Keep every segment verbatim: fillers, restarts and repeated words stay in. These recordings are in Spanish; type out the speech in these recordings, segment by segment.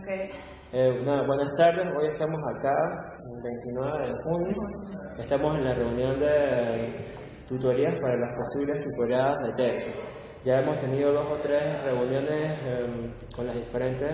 Okay. Eh, una, buenas tardes, hoy estamos acá, el veintinueve de junio, estamos en la reunión de tutorías para las posibles tutoradas de tesis. Ya hemos tenido dos o tres reuniones eh, con las diferentes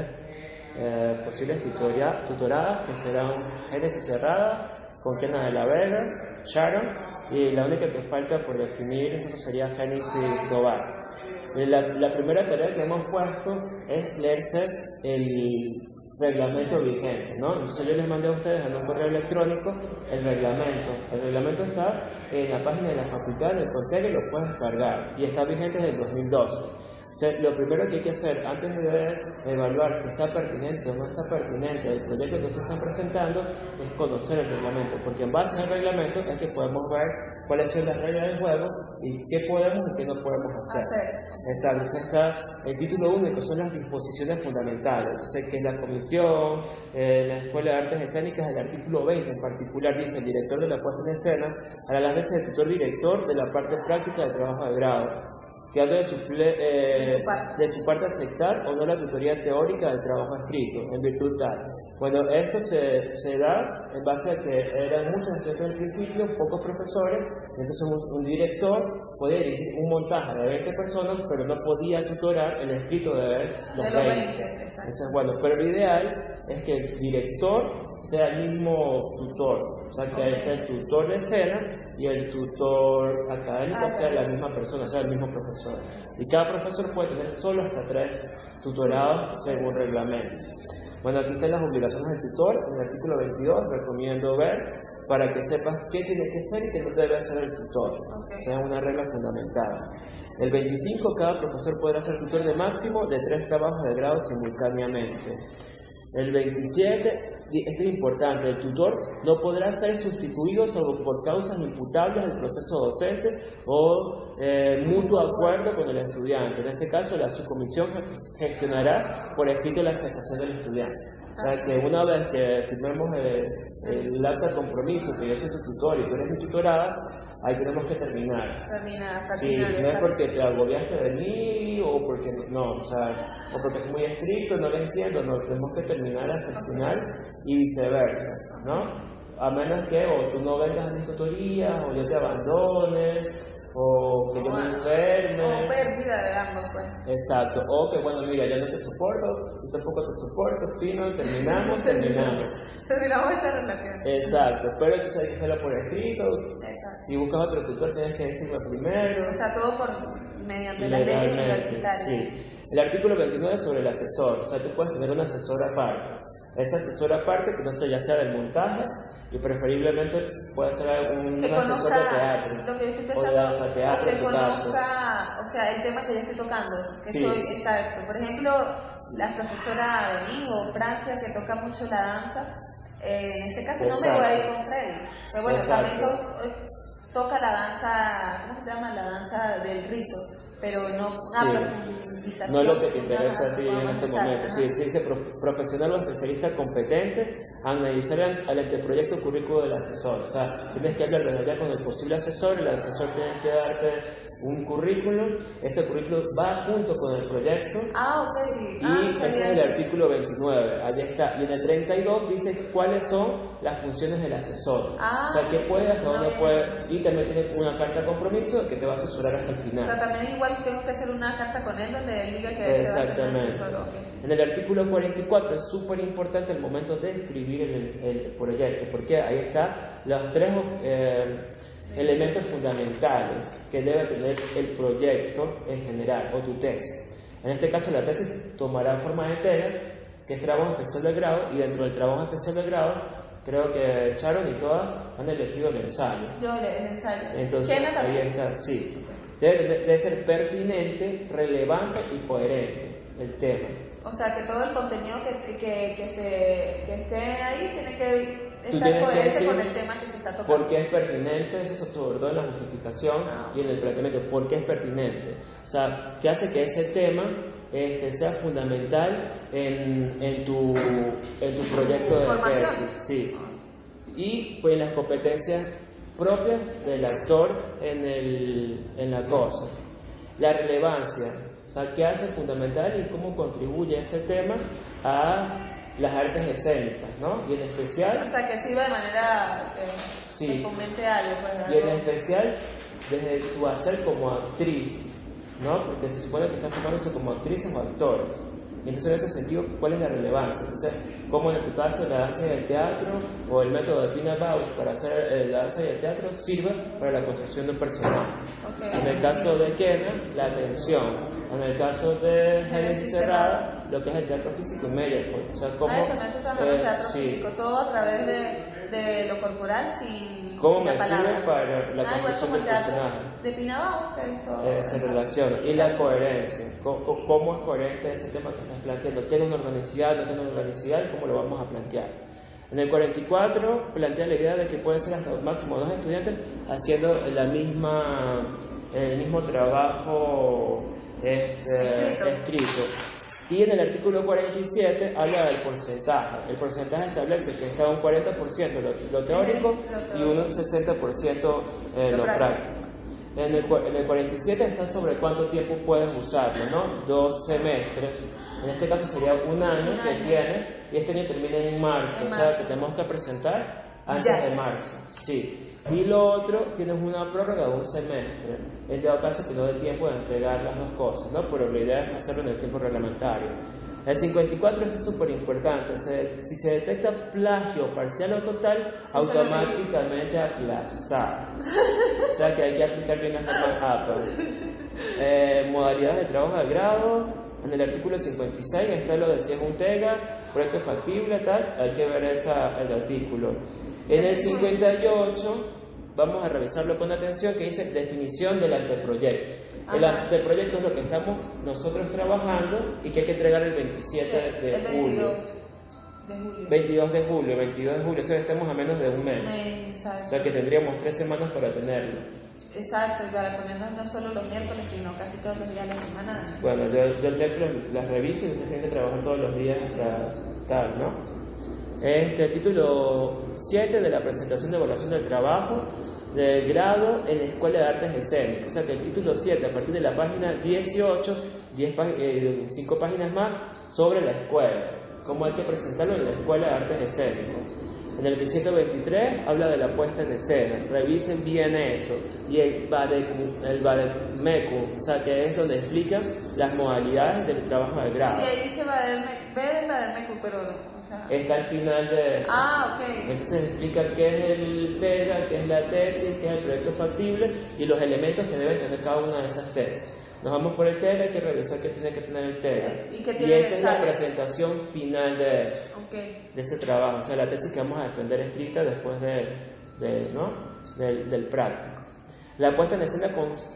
eh, posibles tutoria, tutoradas, que serán Génesis Cerrada, con Kena de la Vega, Sharon, y la única que falta por definir entonces sería Génesis Tobar. La, la primera tarea que hemos puesto es leerse el reglamento vigente, ¿no? Entonces yo les mandé a ustedes en un correo electrónico el reglamento. El reglamento está en la página de la facultad del Contero y lo puedes descargar y está vigente desde el dos mil doce. O sea, lo primero que hay que hacer antes de evaluar si está pertinente o no está pertinente el proyecto que ustedes están presentando es conocer el reglamento, porque en base al reglamento es que podemos ver cuáles son las reglas del juego y qué podemos y qué no podemos hacer. Exacto, entonces está el título uno, que son las disposiciones fundamentales, entonces que es la comisión, eh, la Escuela de Artes Escénicas, el artículo veinte en particular dice el director de la puesta en escena hará las veces de tutor director de la parte práctica del trabajo de grado, quedando de su, eh, de su parte aceptar o no la tutoría teórica del trabajo escrito, en virtud tal. Bueno, esto se, se da en base a que eran muchos estudiantes al principio, pocos profesores, entonces un, un director podía dirigir un montaje de veinte personas, pero no podía tutorar el escrito de los veinte. Entonces, bueno, pero lo ideal es que el director sea el mismo tutor, o sea, que okay. el tutor de escena y el tutor académico ah, sea la misma persona, sea el mismo profesor. Y cada profesor puede tener solo hasta tres tutorados según reglamento. Bueno, aquí están las obligaciones del tutor, en el artículo veintidós, recomiendo ver para que sepas qué tiene que hacer y qué no debe hacer el tutor. Okay. O sea, es una regla fundamental. El veinticinco, cada profesor podrá ser tutor de máximo de tres trabajos de grado simultáneamente. El veintisiete, esto es importante, el tutor no podrá ser sustituido salvo por causas imputables del proceso docente o eh, mutuo acuerdo con el estudiante. En este caso, la subcomisión gestionará por escrito la cesación del estudiante. O sea, que una vez que firmemos el, el acta de compromiso, que yo soy tu tutor y tú eres mi tutorada, ahí tenemos que terminar. Terminar, sí, terminar. No es porque te agobiaste de mí o porque no, o sea, o porque es muy estricto, no lo entiendo, no, tenemos que terminar hasta el final y viceversa, ¿no? A menos que o tú no vengas a mis tutorías, o yo te abandone, o que yo me enferme. O pérdida de ambos, pues. Exacto, o que bueno, mira, yo no te soporto, tú tampoco te soporto, fino, terminamos, terminamos. Terminamos esta relación. Exacto, pero entonces hay que hacerlo por escrito. Exacto. Si buscas otro tutor tienes que decirlo primero. O sea, todo por mediante las leyes universitarias. Sí. El artículo veintinueve sobre el asesor, o sea, tú puedes tener un asesor aparte. Ese asesor aparte, que no sé, ya sea del montaje, y preferiblemente puede ser un, que un asesor de teatro, lo que yo estoy pensando, o de danza teatro, que en tu conozca, caso. o sea, el tema que yo estoy tocando, que sí. soy exacto. Por ejemplo, la profesora Denis o Francia, que toca mucho la danza, eh, en este caso exacto. No me voy a ir con Freddy, pero bueno, exacto. También to, toca la danza, ¿cómo se llama? La danza del rito, pero no una sí. profundización. No es lo que te interesa no, no, a ti en este momento. Sí, se dice profesional o especialista competente a analizar al anteproyecto currículo del asesor. O sea, tienes que hablar desde allá con el posible asesor, el asesor tiene que darte un currículum, este currículum va junto con el proyecto. Ah, ok. Y ah, ese es el artículo veintinueve, allí está. Y en el treinta y dos dice cuáles son las funciones del asesor. Ah, o sea, qué puede, hasta dónde no, puede. Y también tiene una carta de compromiso que te va a asesorar hasta el final. O sea, también igual tengo que hacer una carta con él donde él diga que se va a hacer el asesor. Okay. En el artículo cuarenta y cuatro es súper importante el momento de escribir el, el proyecto, porque ahí están los tres eh, elementos fundamentales que debe tener el proyecto en general, o tu tesis. En este caso, la tesis tomará forma de tela, que es trabajo especial de grado, y dentro del trabajo especial de grado, creo que Sharon y todas han elegido el ensayo. Yo el ensayo. Entonces, ahí está, sí. Debe, debe ser pertinente, relevante y coherente el tema. O sea, que todo el contenido que, que, que, se, que esté ahí tiene que Tú estar coherente que con el tema que se está tocando. ¿Por qué es pertinente? Eso es sobre todo en la justificación ah. y en el planteamiento. ¿Por qué es pertinente? O sea, ¿qué hace que ese tema este, sea fundamental en, en, tu, en tu proyecto de tesis? Sí. Y pues las competencias propias del actor en, el, en la cosa. La relevancia, o sea, qué hace fundamental y cómo contribuye ese tema a las artes escénicas, ¿no? Y en especial... O sea, que sirva de manera que, sí, que fomente algo. Pues, y en especial desde tu hacer como actriz, ¿no? Porque se supone que estás formándose como actrices o actores. Y entonces, en ese sentido, ¿cuál es la relevancia? Entonces, ¿cómo en tu caso la danza y el teatro o el método de Pina Bausch para hacer eh, la danza y el teatro sirve para la construcción de un personaje? Okay. En el caso de Kenneth, la atención. En el caso de Génesis Cerrada, lo que es el teatro físico y medio. O sea, cómo, ah, también estás hablando eh, de teatro sí. físico, todo a través de, de lo corporal sin, ¿Cómo sin me la palabra? sirve para la ah, construcción del personaje? De Pina Bausch, que esto eh, se relaciona. Y la coherencia. ¿Cómo, ¿Cómo es coherente ese tema que estás planteando? ¿Tiene una organicidad, no tiene una organicidad? ¿Y cómo lo vamos a plantear? En el cuarenta y cuatro plantea la idea de que pueden ser hasta máximo dos estudiantes haciendo la misma, el mismo trabajo este, escrito. escrito. Y en el artículo cuarenta y siete habla del porcentaje. El porcentaje establece que está un cuarenta por ciento lo, lo teórico y un sesenta por ciento eh, lo práctico. En el, en el cuarenta y siete está sobre cuánto tiempo puedes usarlo, ¿no? Dos semestres. En este caso sería un año un que año. tiene, y este año termina en marzo, en o sea marzo. que tenemos que presentar antes ya. de marzo. Sí. Y lo otro, tienes una prórroga de un semestre. En todo caso, que no dé tiempo de entregar las dos cosas, ¿no? Pero la idea es hacerlo en el tiempo reglamentario. El cincuenta y cuatro, esto es súper importante. Si se detecta plagio parcial o total, sí, automáticamente aplazar. O sea que hay que aplicar bien las normas A P A. Eh, modalidades de trabajo de grado. En el artículo cincuenta y seis está lo de si es un TEGA, proyecto factible, tal. Hay que ver esa, el artículo. En el cincuenta y ocho vamos a revisarlo con atención, que dice definición del anteproyecto. Ajá. El anteproyecto es lo que estamos nosotros trabajando y que hay que entregar el veintisiete sí, de el julio. De julio. veintidós de julio, veintidós de julio, o sea, estamos a menos de un mes. Exacto. O sea que tendríamos tres semanas para tenerlo. Exacto, y para ponernos no solo los miércoles, sino casi todos los días de la semana. Bueno, yo, yo el miércoles las reviso y ustedes tienen que trabajar todos los días hasta tal, ¿no? Este título siete de la presentación de evaluación del trabajo de grado en la Escuela de Artes Escénicas. O sea que el título siete, a partir de la página dieciocho, diez, eh, cinco páginas más, sobre la escuela. Cómo hay que presentarlo en la Escuela de Artes Escénicas. En el ciento veintitrés habla de la puesta en escena. Revisen bien eso. Y el Vademécum, o sea que es donde explican las modalidades del trabajo de grado. Sí, ahí dice Vademécum, pero no. Está al final de eso. Ah, ok. Entonces explica qué es el TEGA, qué es la tesis, qué es el proyecto factible y los elementos que deben tener cada una de esas tesis. Nos vamos por el TEGA, hay que revisar qué tiene que tener el TEGA. ¿Y, qué tiene y esa es la presentación final de eso, okay. de ese trabajo. O sea, la tesis que vamos a defender escrita después de, de, ¿no? del, del práctico. La puesta en escena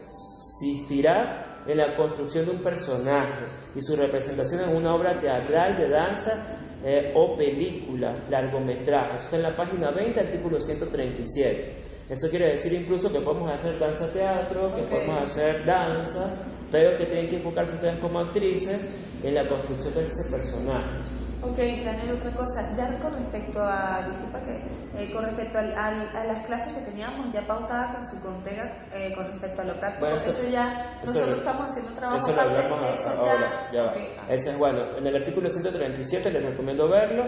consistirá en la construcción de un personaje y su representación en una obra teatral, de danza eh, o película, largometraje. Eso está en la página veinte, artículo ciento treinta y siete. Eso quiere decir incluso que podemos hacer danza-teatro, que okay. podemos hacer danza, pero que tienen que enfocarse ustedes como actrices en la construcción de ese personaje. Ok, Daniel, otra cosa, ya con respecto a, disculpa que, eh, con respecto al, al, a las clases que teníamos ya pautadas con su contega, eh, con respecto a lo práctico, bueno, eso, eso ya, eso nosotros lo, estamos haciendo trabajo eso aparte, lo hablamos eso a, ahora, ya, ya va. Okay. Ese es bueno, en el artículo ciento treinta y siete les recomiendo verlo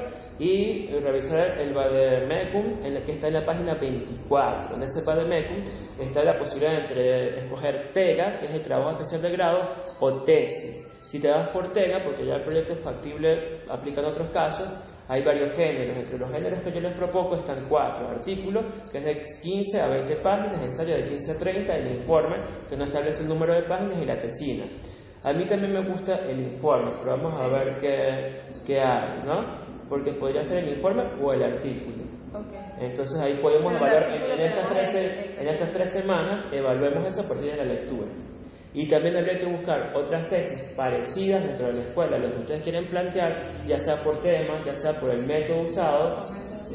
y revisar el Vademécum, en el que está en la página veinticuatro. En ese Vademécum está la posibilidad de entre escoger TEGA, que es el trabajo especial de grado, o tesis. Si te das por TEGA, porque ya el proyecto es factible, aplica en otros casos, hay varios géneros. Entre los géneros que yo les propongo están cuatro artículos, que es de quince a veinte páginas, ensayo de quince a treinta, el informe, que no establece el número de páginas, y la tesina. A mí también me gusta el informe, pero vamos a ver qué, qué hay, ¿no? Porque podría ser el informe o el artículo. Okay. Entonces ahí podemos pero evaluar, en, en, estas tres, en estas tres semanas, evaluemos eso a partir de la lectura. Y también habría que buscar otras tesis parecidas dentro de la escuela, lo que ustedes quieren plantear, ya sea por temas, ya sea por el método usado,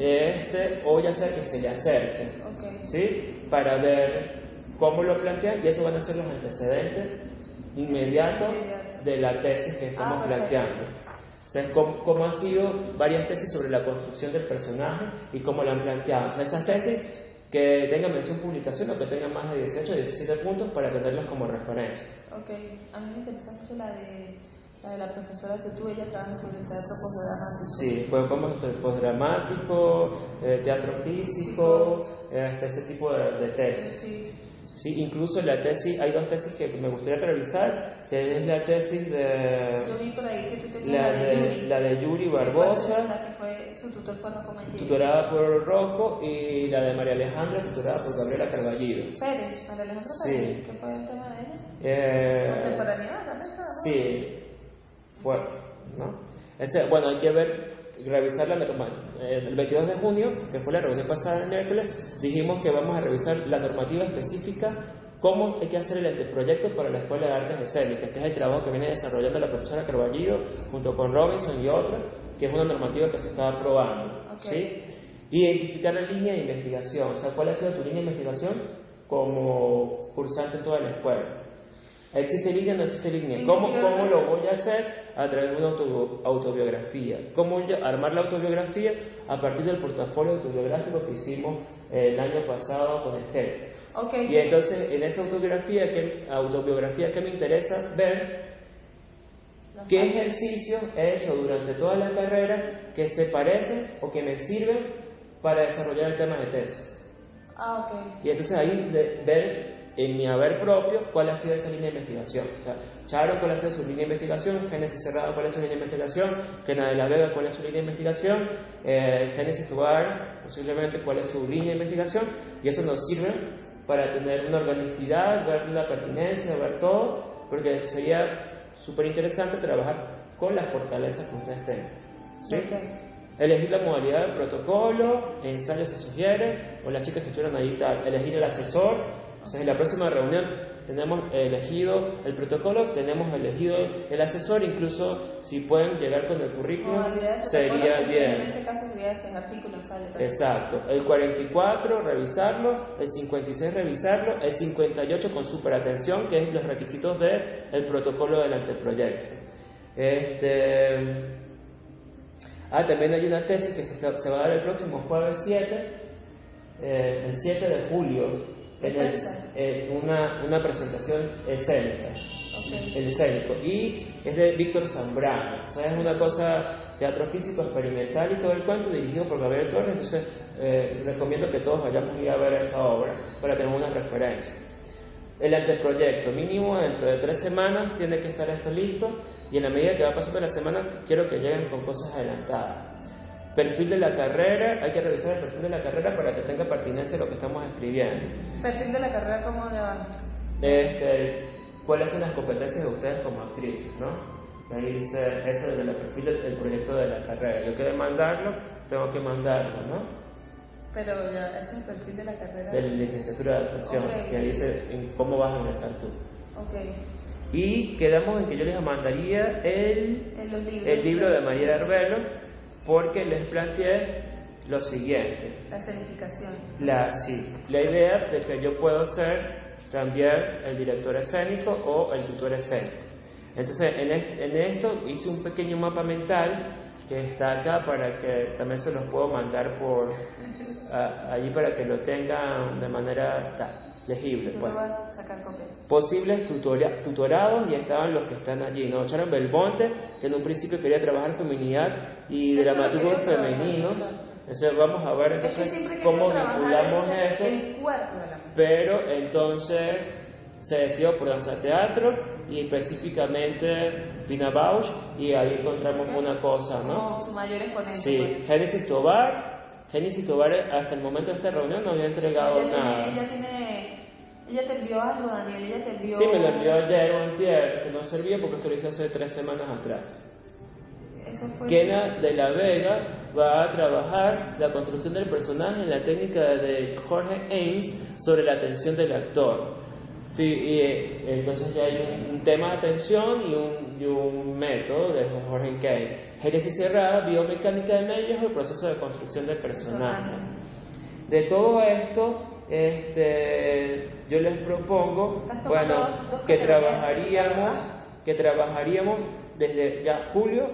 este, o ya sea que se le acerque, okay. ¿sí? Para ver cómo lo plantean, y eso van a ser los antecedentes inmediatos de la tesis que estamos ah, planteando. O sea, cómo, cómo han sido varias tesis sobre la construcción del personaje y cómo lo han planteado. O sea, esas tesis que tengan mención publicación o que tengan más de dieciocho o diecisiete puntos para tenerlos como referencia. Ok, a mí me interesa mucho la de La de la profesora Tutú, ella trabaja sobre teatro postdramático. Sí, pues como el postdramático, eh, teatro físico, este, ese tipo de, de tesis. Sí. Sí, incluso la tesis, hay dos tesis que me gustaría revisar, que es la tesis de... Yo vi por ahí que tú tenías la, la de, de Yuri. La de Yuri Barbosa. La que fue su tutor fue Rocco Mangieri. Tutorada por Rocco, y la de María Alejandra, tutorada por Gabriela Carballido. Pérez, María Alejandra Sí. Pérez, ¿qué fue el tema de ella? Eh, Contemporaneidad también, ¿no? Sí, fue, ¿no? Ese, bueno, hay que ver, revisar la normativa. El veintidós de junio, que fue la reunión pasada el miércoles, dijimos que vamos a revisar la normativa específica, cómo hay que hacer el anteproyecto para la Escuela de Artes Escénicas, que es el trabajo que viene desarrollando la profesora Carballido junto con Robinson y otros, que es una normativa que se está aprobando. Okay. ¿Sí? Identificar la línea de investigación, o sea, cuál ha sido tu línea de investigación como cursante en toda la escuela. ¿Existe línea o no existe línea? ¿Cómo, ¿Cómo lo voy a hacer? A través de una auto, autobiografía. ¿Cómo voy a armar la autobiografía? A partir del portafolio autobiográfico que hicimos el año pasado con Estel. Okay. Y entonces, en esa autobiografía, que, autobiografía que me interesa ver qué ejercicios he hecho durante toda la carrera que se parecen o que me sirven para desarrollar el tema de tesis. Ah, ok. Y entonces ahí de, ver en mi haber propio cuál ha sido esa línea de investigación. O sea, Charo, cuál ha sido su línea de investigación, Génesis Cerrado, cuál es su línea de investigación, Kena de la Vega, cuál es su línea de investigación, eh, Génesis Tobar, posiblemente cuál es su línea de investigación, y eso nos sirve para tener una organicidad, ver la pertinencia, ver todo, porque sería súper interesante trabajar con las fortalezas que ustedes tengan. ¿Sí? Okay. Elegir la modalidad del protocolo, ensayo se sugiere, o las chicas que estuvieron ahí, tal, elegir el asesor. O sea, en la próxima reunión tenemos elegido el protocolo, tenemos elegido el asesor, incluso si pueden llegar con el currículum, sería bien. En este caso sería ese artículo ensayo. Exacto. El cuarenta y cuatro, revisarlo, el cincuenta y seis, revisarlo, el cincuenta y ocho con superatención, que es los requisitos del protocolo del anteproyecto. Este... Ah, también hay una tesis que se, se va a dar el próximo jueves siete, eh, el siete de julio, en el, eh, una, una presentación escénica, okay. El escénico, y es de Víctor Zambrano. O sea, es una cosa, teatro físico experimental y todo el cuento, dirigido por Gabriel Torres. Entonces eh, recomiendo que todos vayamos a ir a ver esa obra para tener una referencia. El anteproyecto, mínimo dentro de tres semanas tiene que estar esto listo, y en la medida que va pasando la semana quiero que lleguen con cosas adelantadas. Perfil de la carrera, hay que revisar el perfil de la carrera para que tenga pertinencia lo que estamos escribiendo. ¿Perfil de la carrera cómo le va? Este, ¿Cuáles son las competencias de ustedes como actrices, no? Ahí dice eso del perfil del proyecto de la carrera. Yo quiero mandarlo, tengo que mandarlo, ¿no? Pero ya, ese es el perfil de la carrera. De la licenciatura de actuación, okay. Que dice en cómo vas a ingresar tú. Ok. Y quedamos en que yo les mandaría el, el, el libro de María Arbelo, porque les planteé lo siguiente. La escenificación. La, sí, la idea de que yo puedo ser también el director escénico o el tutor escénico. Entonces, en, este, en esto hice un pequeño mapa mental que está acá para que también se los puedo mandar por a, allí para que lo tengan de manera ta, legible. Yo pues. me voy a sacar copias. Posibles tutora, tutorados, y estaban los que están allí, ¿no? Sharon Belmonte, que en un principio quería trabajar feminidad y sí, dramaturgos femeninos. Entonces vamos a ver entonces es que cómo vinculamos eso. El cuerpo de la mujer. Pero entonces se decidió por danza teatro y específicamente Pina Bausch, y ahí encontramos okay. una cosa, ¿no? Como su mayor exponente. Sí, pues. Génesis Tobar. Génesis Tobar hasta el momento de esta reunión no había entregado ella nada. Tiene, ella tiene... Ella te envió algo, Daniel, ella te envió... Sí, me lo envió ayer o antier, que no servía porque esto lo hice hace tres semanas atrás. Eso fue... Kena de la Vega va a trabajar la construcción del personaje en la técnica de Jorge Ames sobre la atención del actor. Y, y entonces ya hay un, un tema de atención y un, y un método de Jorge Kane. Génesis Cerrada, biomecánica de medios, el proceso de construcción del personaje. De todo esto, este, yo les propongo, bueno, dos, dos que trabajaríamos, que trabajaríamos desde ya julio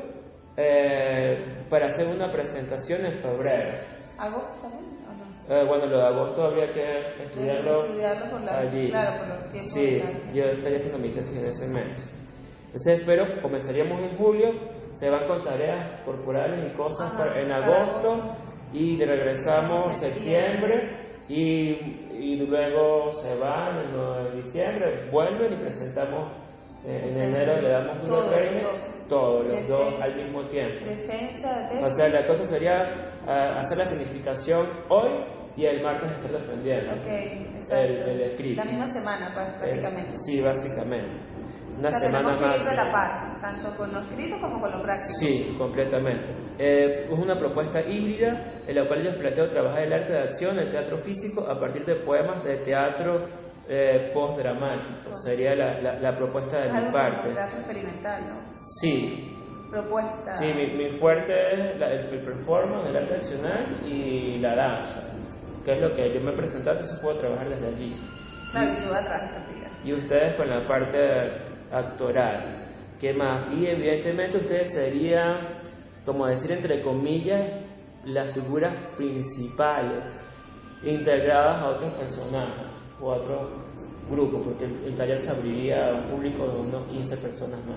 eh, para hacer una presentación en febrero. ¿Agosto también? Eh, bueno, lo de agosto habría que estudiarlo, estudiarlo por la, allí. Claro, por los tiempos. Sí, yo estaría haciendo mi tesis en ese mes. Entonces, pero comenzaríamos en julio, se van con tareas corporales y cosas Ajá, para, en para agosto, agosto. y regresamos En septiembre, septiembre. y, y luego se van en diciembre, vuelven y presentamos eh, en enero, le damos un Todos training, los dos. todos los dos Defensa. al mismo tiempo. Defensa de O tesis. sea, la cosa sería uh, hacer la significación hoy y el martes estar defendiendo Ok, el, exacto. el escrito. La misma semana, pues, prácticamente. Eh, sí, básicamente. Una O sea, semana tenemos que ir más. de la par, tanto con lo escrito como con lo práctico. Sí, completamente. Eh, es una propuesta híbrida en la cual yo planteo trabajar el arte de acción, el teatro físico, a partir de poemas de teatro eh, post-dramático. Sería la, la, la propuesta de Es mi algo parte. como teatro experimental, ¿no? Sí, Propuesta. sí, mi, mi fuerte es la, el, el performance, el arte accional y la danza, que es lo que yo me he presentado, entonces puedo trabajar desde allí. Claro, y tú atrás, práctica. Y ustedes con la parte actoral. ¿Qué más? Y evidentemente ustedes serían, como decir entre comillas, las figuras principales integradas a otros personajes o a otros grupos, porque el, el taller se abriría a un público de unos quince personas más,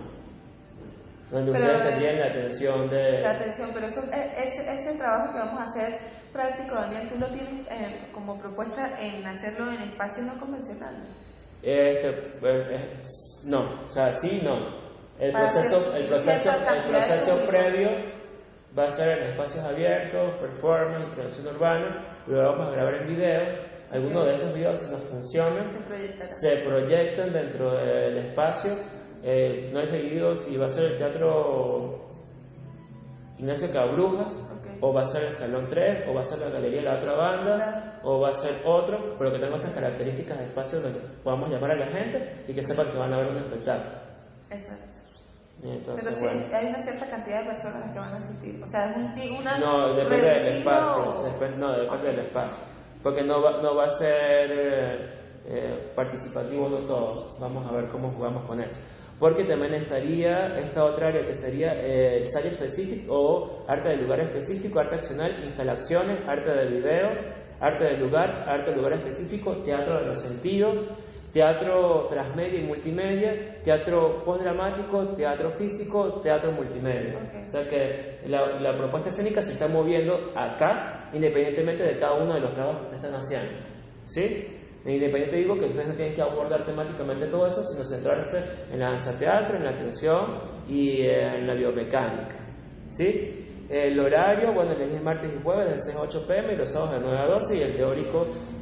donde Pero, ustedes tendrían la atención de... La atención, pero eso, ese, ese trabajo que vamos a hacer práctico, Daniel, tú lo tienes eh, como propuesta en hacerlo en espacios no convencionales. Este, pues, es- no, o sea, sí, no. El Para proceso, hacer el proceso, cierta el cantidad de proceso público. previo va a ser en espacios abiertos, performance, creación urbana, luego vamos a grabar en video. Algunos de esos videos, si nos funcionan, Se proyectará. se proyectan dentro del espacio. Eh, no he seguido si va a ser el Teatro Ignacio Cabrujas, Ok. o va a ser el Salón tres, o va a ser la Galería de la otra banda, Claro. o va a ser otro, pero que tenga esas características de espacio donde podamos llamar a la gente y que sepan que van a ver un espectáculo. Exacto. Y entonces, Pero sí, bueno. hay una cierta cantidad de personas las que van a asistir. O sea, es un, digo, una No, depende del reducido espacio. o- Después, no, depende del espacio. Porque no va, no va a ser eh, eh, participativo no todo. Vamos a ver cómo jugamos con eso. Porque también estaría esta otra área que sería eh, el site específico o arte del lugar específico, arte accional, instalaciones, arte del video, arte del lugar, arte del lugar específico, teatro de los sentidos, teatro transmedia y multimedia, teatro postdramático, teatro físico, teatro multimedia. Ok. O sea que la, la propuesta escénica se está moviendo acá, independientemente de cada uno de los trabajos que ustedes están haciendo. ¿Sí? Independiente digo que ustedes no tienen que abordar temáticamente todo eso, sino centrarse en la danza teatro, en la atención y en la biomecánica. ¿Sí? El horario, bueno, les dije martes y jueves de seis a ocho p m y los sábados de nueve a doce y el teórico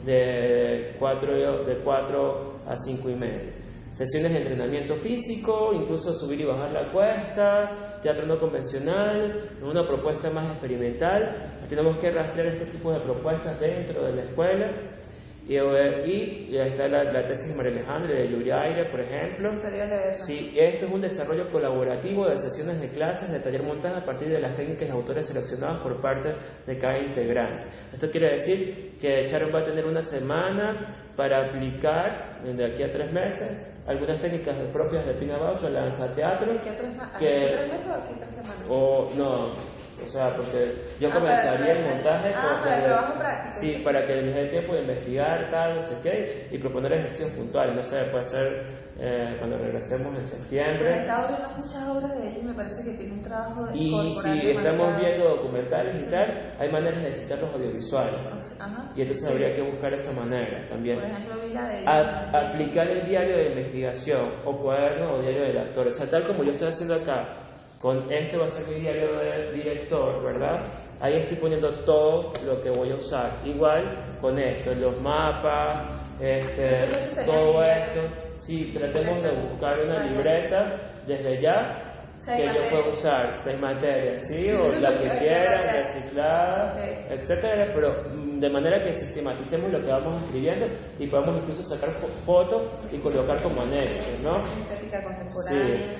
de cuatro, de cuatro a cinco y media. Sesiones de entrenamiento físico, incluso subir y bajar la cuesta, teatro no convencional, una propuesta más experimental. Tenemos que rastrear este tipo de propuestas dentro de la escuela. Y, y, y está la, la tesis de María Alejandra de Yuriaire, por ejemplo. Sería de verdad. Sí, esto es un desarrollo colaborativo de sesiones de clases de taller montaje a partir de las técnicas y autores seleccionados por parte de cada integrante. Esto quiere decir que Sharon va a tener una semana para aplicar, de aquí a tres meses, algunas técnicas propias de Pina Bausch o la danza teatro. ¿Aquí a tres, ma- aquí que- a tres meses o aquí a tres semanas? O no, o sea, porque yo Ah, comenzaría para- el montaje ah, con- para el desde- trabajo práctico. Sí, para que les dé tiempo de investigar, tal, no sé qué, y proponer ejercicios puntuales. No sé, puede ser eh, cuando regresemos en He septiembre. estado viendo muchas obras de ella y me parece que tiene un trabajo de Y corporal si estamos demasiado- viendo documentales y tal, hay maneras de citar los audiovisuales. Ajá. Y entonces habría que buscar esa manera también. Por ejemplo, vi la de A- aplicar el diario de investigación o cuaderno o diario del actor. O sea, tal como yo estoy haciendo acá, con este va a ser mi diario del director, ¿verdad? Ahí estoy poniendo todo lo que voy a usar. Igual con esto, los mapas, este, todo esto. Sí, tratemos de buscar una libreta desde ya Seis que yo materias. pueda usar, seis materias, ¿sí? O la que quieran, reciclada, Ok. etcétera, pero mm, de manera que sistematicemos lo que vamos escribiendo y podamos incluso sacar fo- fotos y colocar como anexo, ¿no? Estética contemporánea.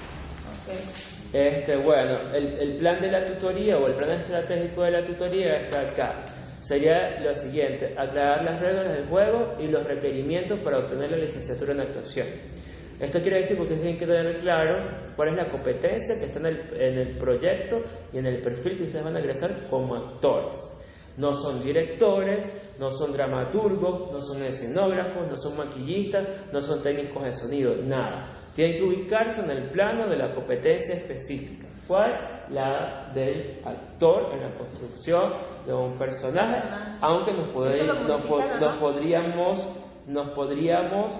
Ok. Este, bueno, el, el plan de la tutoría o el plan estratégico de la tutoría está acá. Sería lo siguiente: aclarar las reglas del juego y los requerimientos para obtener la licenciatura en actuación. Esto quiere decir que ustedes tienen que tener claro cuál es la competencia que está en el, en el proyecto y en el perfil que ustedes van a ingresar como actores. No son directores, no son dramaturgos, no son escenógrafos, no son maquillistas, no son técnicos de sonido, nada. Tienen que ubicarse en el plano de la competencia específica. ¿Cuál? La del actor en la construcción de un personaje, aunque nos, podría, nos, po nos podríamos, nos podríamos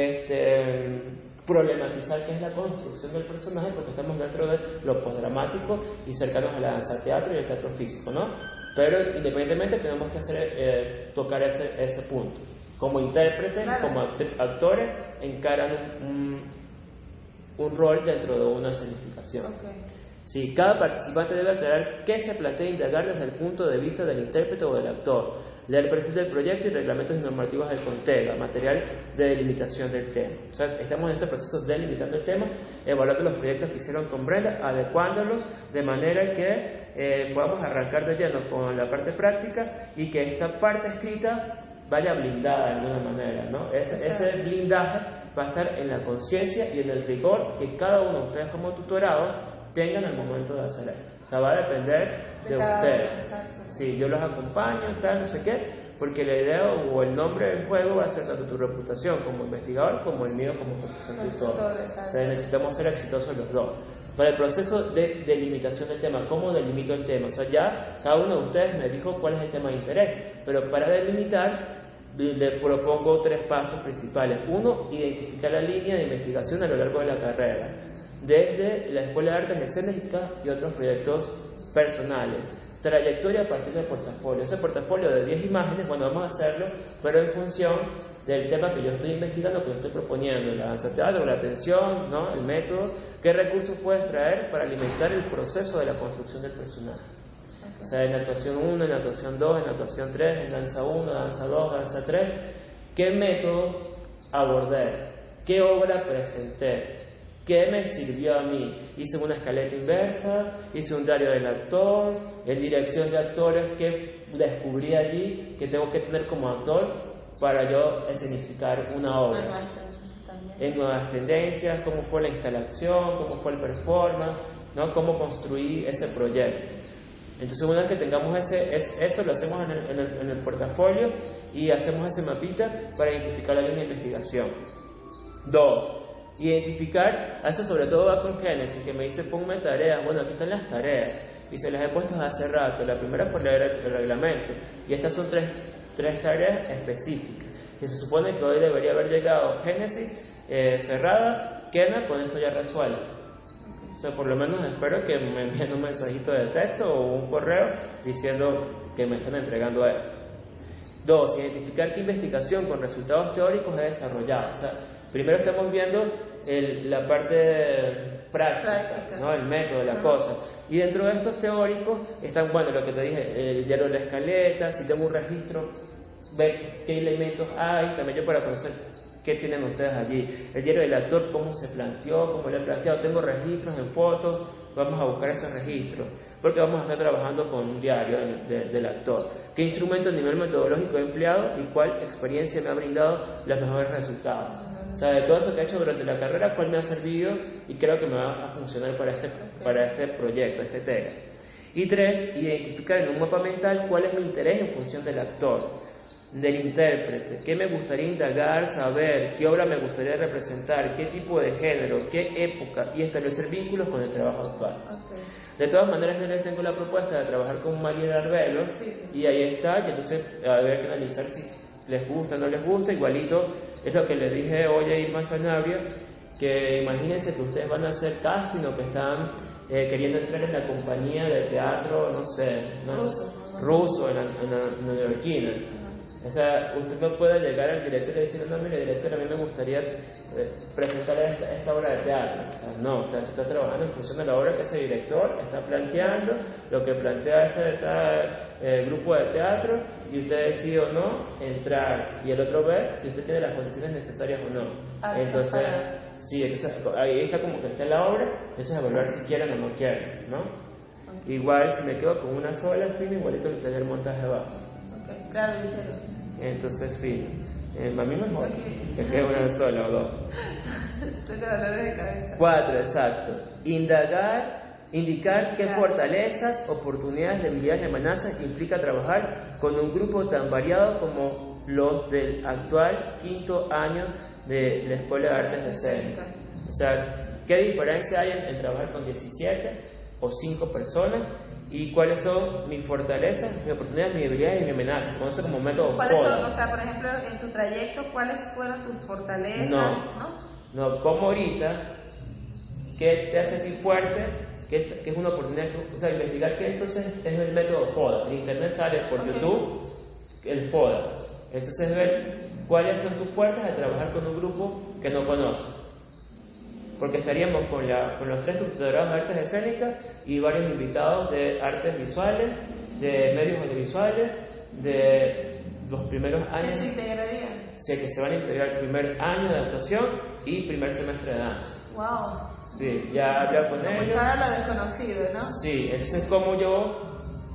este, problematizar qué es la construcción del personaje, porque estamos dentro de lo postdramático y cercanos a la danza, al teatro y el teatro físico, ¿no? Pero independientemente tenemos que hacer, eh, tocar ese, ese punto. Como intérpretes, claro, como actores, encaran un, un rol dentro de una escenificación. Okay. Sí, cada participante debe aclarar qué se plantea indagar desde el punto de vista del intérprete o del actor, leer el perfil del proyecto y reglamentos y normativas del CONTEGA, material de delimitación del tema. O sea, estamos en este proceso delimitando el tema, evaluando los proyectos que hicieron con Brenda, adecuándolos de manera que eh, podamos arrancar de lleno con la parte práctica y que esta parte escrita vaya blindada de alguna manera, ¿no? Ese, ese blindaje va a estar en la conciencia y en el rigor que cada uno de ustedes como tutorados tengan al momento de hacer esto. O sea, va a depender de, de ustedes. Sí, yo los acompaño, tal, no sé qué, porque la idea o el nombre del juego va a ser tanto tu reputación como investigador como el mío como profesor tutor. O sea, necesitamos ser exitosos los dos. Para el proceso de delimitación del tema, ¿cómo delimito el tema? O sea, ya cada uno de ustedes me dijo cuál es el tema de interés, pero para delimitar le propongo tres pasos principales. Uno, identificar la línea de investigación a lo largo de la carrera, desde la Escuela de Artes Escénicas y otros proyectos personales. Trayectoria a partir del portafolio. Ese portafolio de diez imágenes, bueno, vamos a hacerlo, pero en función del tema que yo estoy investigando, que yo estoy proponiendo, la danza teatro, la atención, ¿no? El método, qué recursos puedes traer para alimentar el proceso de la construcción del personaje. O sea, en actuación uno, en actuación dos, en actuación tres, en danza uno, danza dos, danza tres, ¿qué método abordé? ¿Qué obra presenté? ¿Qué me sirvió a mí? Hice una escaleta inversa, hice un diario del actor, en dirección de actores, ¿qué descubrí allí que tengo que tener como actor para yo escenificar una obra? En nuevas tendencias, cómo fue la instalación, cómo fue el performance, ¿no? Cómo construí ese proyecto. Entonces, una vez que tengamos ese, es, eso, lo hacemos en el, en, el, en el portafolio y hacemos ese mapita para identificar la línea de investigación. Dos, identificar, eso sobre todo va con Genesis, que me dice ponme tareas. Bueno, aquí están las tareas y se las he puesto hace rato. La primera fue leer el, el reglamento y estas son tres, tres tareas específicas que se supone que hoy debería haber llegado Genesis eh, cerrada, Kena con esto ya resuelto. O sea, por lo menos espero que me envíen un mensajito de texto o un correo diciendo que me están entregando esto. Dos, identificar qué investigación con resultados teóricos he desarrollado. O sea, primero estamos viendo el, la parte práctica, práctica, ¿no? El método, la cosa. Y dentro de estos teóricos están, bueno, lo que te dije, el diario de la escaleta, si tengo un registro, ver qué elementos hay, también yo para conocer qué tienen ustedes allí. El diario del actor, cómo se planteó, cómo lo he planteado, tengo registros en fotos, vamos a buscar esos registros, porque vamos a estar trabajando con un diario de, de, del actor. ¿Qué instrumento a nivel metodológico he empleado y cuál experiencia me ha brindado los mejores resultados? O sea, de todo eso que he hecho durante la carrera, cuál me ha servido y creo que me va a funcionar para este, para este proyecto, este tema. Y tres, identificar en un mapa mental cuál es mi interés en función del actor, del intérprete, qué me gustaría indagar, saber, qué obra me gustaría representar, qué tipo de género, qué época, y establecer vínculos con el trabajo actual. Okay. De todas maneras, yo les tengo la propuesta de trabajar con Mariela Arbelo, sí, y ahí está, y entonces habrá que analizar si les gusta o no les gusta. Igualito es lo que les dije hoy a Irma Sanabria, que imagínense que ustedes van a hacer casting o que están eh, queriendo entrar en la compañía de teatro, no sé, ¿no? ruso, ruso en la, en la, en la neoyorquina. O sea, usted no puede llegar al director y decir, no, mire, director, a mí me gustaría eh, presentar esta, esta obra de teatro. O sea, no, usted está trabajando en función de la obra que ese director está planteando, lo que plantea ese eh, grupo de teatro, y usted decide o no entrar, y el otro ve si usted tiene las condiciones necesarias o no. Ah, entonces, sí, entonces, ahí está como que está en la obra, entonces a evaluar si quieren o no quieren, ¿no? Okay. Igual, si me quedo con una sola, al fin, igualito que tener montaje abajo. Claro, entonces, fin, eh, a mí mejor okay. que quede una sola o dos. Tengo dolores de cabeza. Cuatro, exacto. Indagar Indicar qué Claro. fortalezas, oportunidades, debilidades y amenazas implica trabajar con un grupo tan variado como los del actual quinto año de la Escuela de Artes Escénicas. O sea, ¿qué diferencia hay en, en trabajar con diecisiete o cinco personas? ¿Y cuáles son mis fortalezas, mis oportunidades, mis debilidades y mis amenazas? Se conoce como método ¿Cuáles son, FODA. o sea, por ejemplo, en tu trayecto, cuáles fueron tus fortalezas? No. ¿no? No, como ahorita, ¿qué te hace sentir fuerte? ¿Qué, qué es una oportunidad? O sea, investigar qué entonces es el método FODA. En internet sale por Okay. YouTube el FODA. Entonces ver cuáles son tus fuerzas de trabajar con un grupo que no conoces. Porque estaríamos con, la, con los tres tutorados de artes escénicas y varios invitados de artes visuales, de medios audiovisuales, de los primeros ¿Qué años. se integrarían? Sé que se van a integrar el primer año de actuación y primer semestre de danza. Wow. Sí, ya hablé con Como ellos. para lo desconocido, ¿no? Sí, entonces como yo,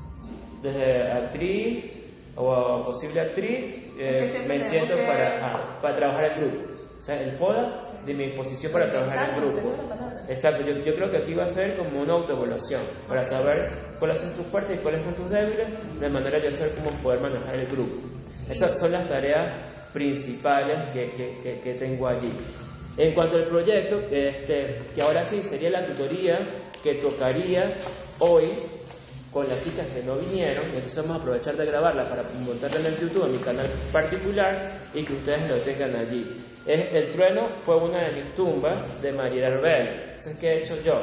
desde actriz o posible actriz, eh, siempre me siento tenemos que- para, ah, para trabajar en grupo. O sea, el FODA de mi disposición para trabajar en grupo. Exacto, yo, yo creo que aquí va a ser como una autoevaluación, para saber cuáles son tus fuertes y cuáles son tus débiles, de manera de saber cómo poder manejar el grupo. Esas son las tareas principales que, que, que, que tengo allí. En cuanto al proyecto, este, que ahora sí sería la tutoría que tocaría hoy con las chicas que no vinieron, entonces vamos a aprovechar de grabarla para montarla en el YouTube, en mi canal particular, y que ustedes lo tengan allí. Es, el trueno fue una de mis tumbas de María Arbel. Entonces, ¿qué he hecho yo?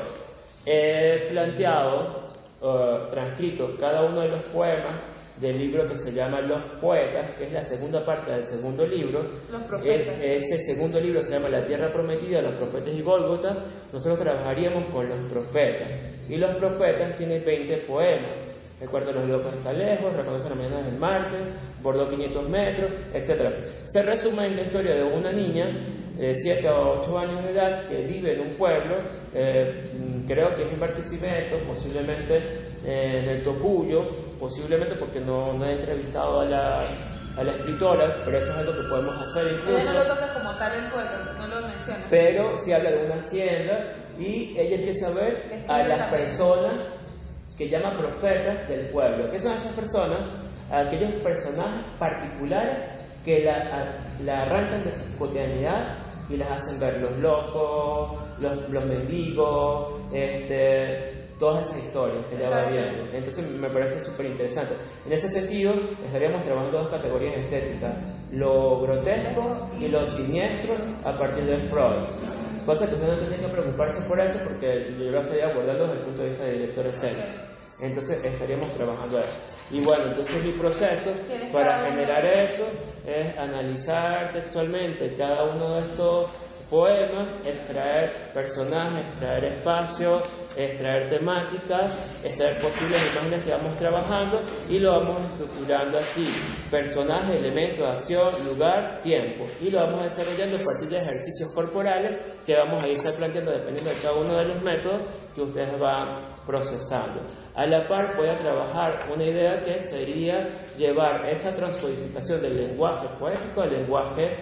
He planteado, uh, transcrito cada uno de los poemas del libro que se llama Los Poetas, que es la segunda parte del segundo libro. Los profetas. E- ese segundo libro se llama La Tierra Prometida, los profetas y Gólgota. Nosotros trabajaríamos con los profetas. Y los profetas tienen veinte poemas. El cuarto de los locos está lejos, reconoce la mañana del Marte, bordó quinientos metros, etcétera. Se resume en la historia de una niña de siete o ocho años de edad que vive en un pueblo, eh, creo que es en Barquisimeto, posiblemente eh, en el Tocuyo, posiblemente porque no, no he entrevistado a la, a la escritora, pero eso es algo que podemos hacer incluso. Ella no lo toca como tal el pueblo, no lo menciona. Pero sí habla de una hacienda y ella empieza a ver a las personas que llama profetas del pueblo. ¿Qué son esas personas? Aquellos personajes particulares que la, a, la arrancan de su cotidianidad y las hacen ver los locos, los, los mendigos, este, todas esas historias que ella va viendo. Entonces me parece súper interesante. En ese sentido, estaríamos trabajando dos categorías estéticas, lo grotesco y lo siniestro a partir de Freud. Cosa que ustedes no tienen que preocuparse por eso porque yo lo estaría abordando desde el punto de vista de director escénico. Entonces estaríamos trabajando eso. Y bueno, entonces mi proceso para generar eso es analizar textualmente cada uno de estos poemas, extraer personajes, extraer espacios, extraer temáticas, extraer posibles imágenes que vamos trabajando y lo vamos estructurando así: personaje, elemento, acción, lugar, tiempo, y lo vamos desarrollando a partir de ejercicios corporales que vamos a ir estar planteando dependiendo de cada uno de los métodos que ustedes van procesando. A la par voy a trabajar una idea que sería llevar esa transcodificación del lenguaje poético al lenguaje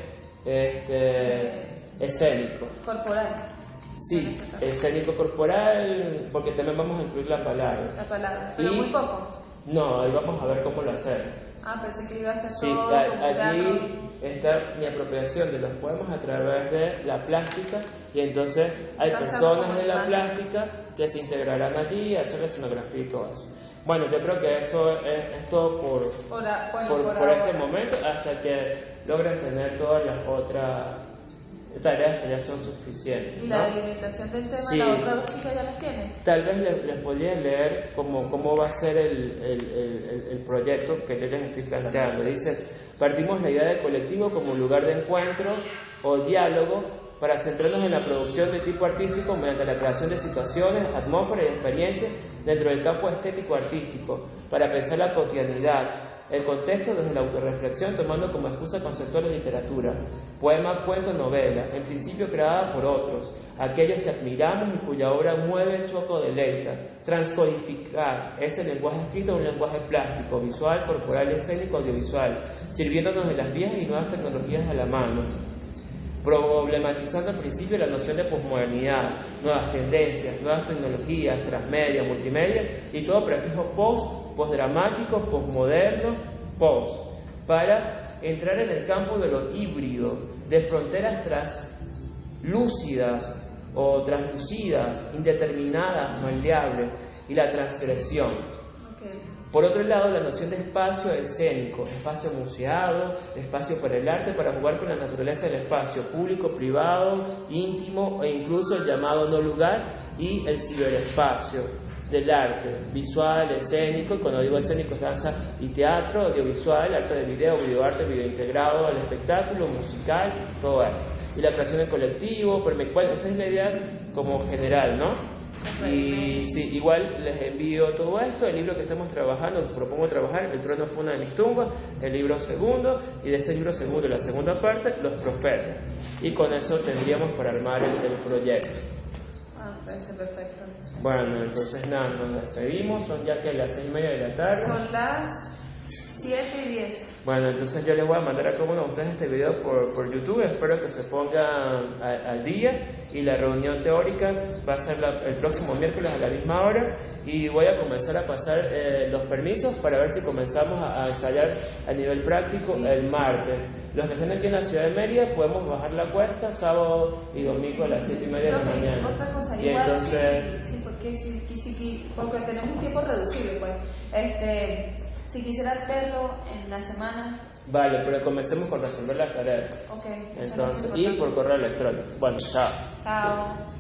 este, escénico. Corporal. Sí, escénico corporal, porque también vamos a incluir la palabra. La palabra, pero Y- muy poco. No, ahí vamos a ver cómo lo hacemos. Ah, pensé que iba a ser Sí, todo. a- conjugarlo. allí está mi apropiación de los poemas a través de la plástica, y entonces hay Pasamos personas como de la imagen. plástica que se integrarán allí a hacer la escenografía y todo eso. Bueno, yo creo que eso es, es todo por, Por, a- bueno, por, por por este ahora. momento, hasta que logren tener todas las otras tareas que ya son suficientes. Y ¿no? la delimitación del tema, Sí. la otra dos chicas ya las tienen. Tal vez les, les podría leer cómo, cómo va a ser el, el, el, el proyecto que yo les estoy planteando. Dice: partimos la idea del colectivo como lugar de encuentro o diálogo para centrarnos en la producción de tipo artístico mediante la creación de situaciones, atmósferas y experiencias dentro del campo estético-artístico, para pensar la cotidianidad, el contexto desde la autorreflexión, tomando como excusa conceptual la literatura, poema, cuento, novela, en principio creada por otros, aquellos que admiramos y cuya obra mueve, choca o deleita. Transcodificar ese lenguaje escrito en un lenguaje plástico, visual, corporal, escénico, audiovisual, sirviéndonos de las viejas y nuevas tecnologías a la mano. problematizando al principio la noción de posmodernidad, nuevas tendencias, nuevas tecnologías, transmedia, multimedia y todo operativo post, postdramático, postmoderno, post, para entrar en el campo de lo híbrido, de fronteras translúcidas o translucidas, indeterminadas, maleables, y la transgresión. Okay. Por otro lado, la noción de espacio escénico, espacio museado, espacio para el arte, para jugar con la naturaleza del espacio público, privado, íntimo e incluso el llamado no lugar y el ciberespacio del arte, visual, escénico, y cuando digo escénico es danza y teatro, audiovisual, arte de video, videoarte, video integrado al espectáculo, musical, todo esto. Y la creación en colectivo, permacual, esa es la idea como general, ¿no? Y sí, igual les envío todo esto, el libro que estamos trabajando, que propongo trabajar, El trono fue una de mis tumbas, el libro segundo, y de ese libro segundo, la segunda parte, Los profetas. Y con eso tendríamos para armar el, el proyecto. Ah, parece perfecto. Bueno, entonces nada, nos despedimos, son ya que las seis y media de la tarde. Son las siete y diez. Bueno, entonces yo les voy a mandar a cada uno de ustedes este video por, por YouTube, espero que se pongan a, al día, y la reunión teórica va a ser la, el próximo miércoles a la misma hora, y voy a comenzar a pasar eh, los permisos para ver si comenzamos a, a ensayar a nivel práctico el martes. Los que estén aquí en la ciudad de Mérida podemos bajar la cuesta sábado y domingo a las siete y media de la mañana. Otra cosa, y igual, entonces... sí, sí, porque, sí, sí, sí, porque tenemos un tiempo reducido, pues. Este, si quisieras verlo en la semana... Vale, pero comencemos con resolver las tareas. Ok. Entonces, y por correo electrónico. Bueno, chao. Chao.